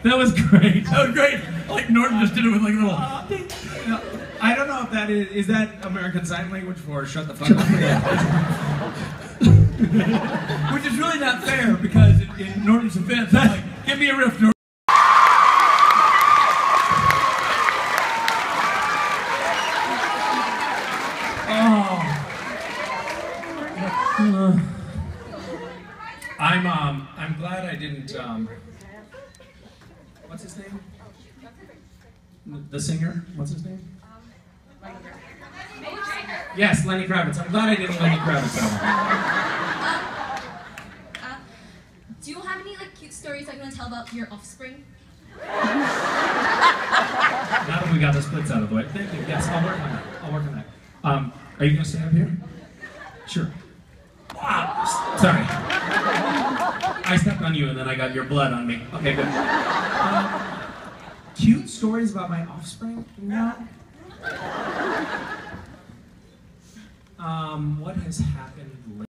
That was great. That was great. Like Norton just did it with like a little. I don't know if that is that American Sign Language for shut the fuck up? Which is really not fair because in Norton's defense, I'm like, give me a riff, Norton. I'm glad I didn't. What's his name? The singer. What's his name? Yes, Lenny Kravitz. I'm glad I didn't Lenny Kravitz album. Do you have any like cute stories that you want to tell about your offspring? Now that we got the splits out of the way. Thank you. Yes, I'll work on that. I'll work on that. Are you gonna stay up here? Sure. Wow. Sorry. I stepped on you and then I got your blood on me. Okay, good. Cute stories about my offspring? No. What has happened?